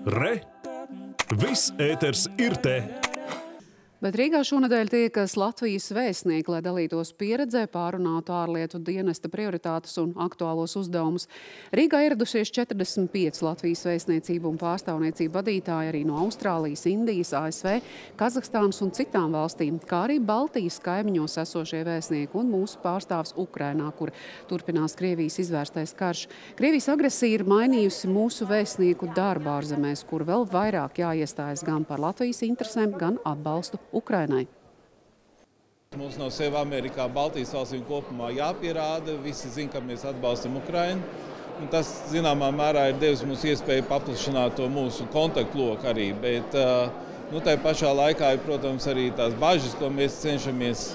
Re! Viss ēters ir te! Bet Rīgā šonedēļ tiekas Latvijas vēstnieki, lai dalītos pieredzē, pārunātu ārlietu dienesta prioritātes un aktuālos uzdevumus. Rīgā ieradušies 45 Latvijas vēstniecību un pārstāvniecību vadītāji arī no Austrālijas, Indijas, ASV, Kazahstānas un citām valstīm, kā arī Baltijas kaimiņos esošie vēstnieki un mūsu pārstāvs Ukrainā, kur turpinās Krievijas izvērstais karš. Krievijas agresija ir mainījusi mūsu vēstnieku darbu ārzemēs, kur vēl vairāk jāiestājas gan par Latvijas interesēm, gan atbalstu Ukrainai. Mums no sevi Amerikā, Baltijas valstīm kopumā jāpierāda. Visi zina, ka mēs atbalstam Ukrainu. Un tas, zināmā mērā, ir devis mums iespēju paplašināt to mūsu kontaktloku arī. Bet tai pašā laikā ir, protams, arī tās bažas, ko mēs cenšamies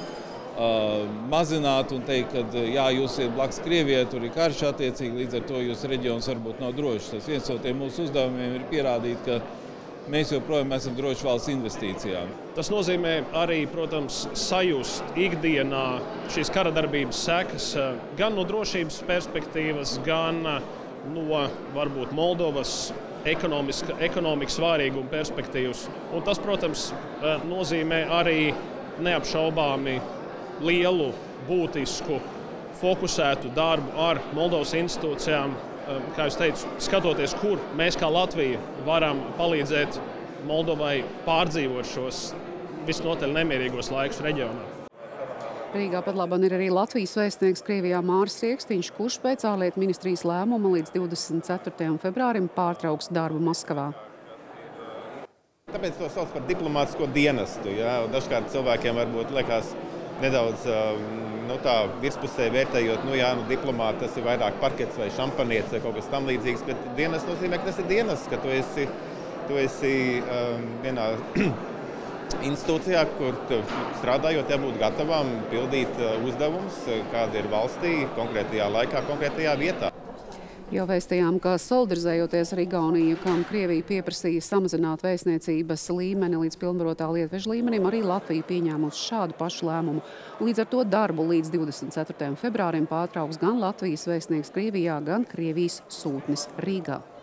mazināt un teikt, ka jā, jūs iet blakus Krievijai, tur ir karš attiecīgi, līdz ar to jūsu reģions varbūt nav drošs. Tas viens no tiem mūsu uzdevumiem ir pierādīt, ka mēs joprojām esam droši valsts investīcijām. Tas nozīmē arī, protams, sajust ikdienā šīs kara darbības sekas gan no drošības perspektīvas, gan no varbūt Moldovas ekonomikas svārīguma perspektīvas. Un tas, protams, nozīmē arī neapšaubāmi lielu, būtisku, fokusētu darbu ar Moldovas institūcijām. Kā jūs teicu, skatoties, kur mēs kā Latvija varam palīdzēt Moldovai pārdzīvot šos visnotaļ nemierīgos laikus reģionā. Rīgā pat labam ir arī Latvijas vēstnieks Krievijā Māris Rieksniņš, kurš pēc ārlietu ministrijas lēmuma līdz 24. februārim pārtrauks darbu Maskavā. Tāpēc to sauc par diplomātisko dienestu. Ja? Dažkārt cilvēkiem varbūt liekas nedaudz virspusē vērtējot, diplomāti tas ir vairāk parkets vai šampanietis vai kaut kas tam līdzīgs, bet dienas nozīmē, ka tas ir dienas, ka tu esi vienā institūcijā, kur strādājot jābūt gatavām pildīt uzdevumus, kāda ir valstī, konkrētajā laikā, konkrētajā vietā. Jau vēstījām, ka solidarizējoties ar Igauniju, kam Krievija pieprasīja samazināt vēstniecības līmeni līdz pilnvarotā lietveža līmenim, arī Latvija pieņēmusi šādu pašu lēmumu. Līdz ar to darbu līdz 24. februārim pārtrauks gan Latvijas vēstnieks Krievijā, gan Krievijas sūtnis Rīgā.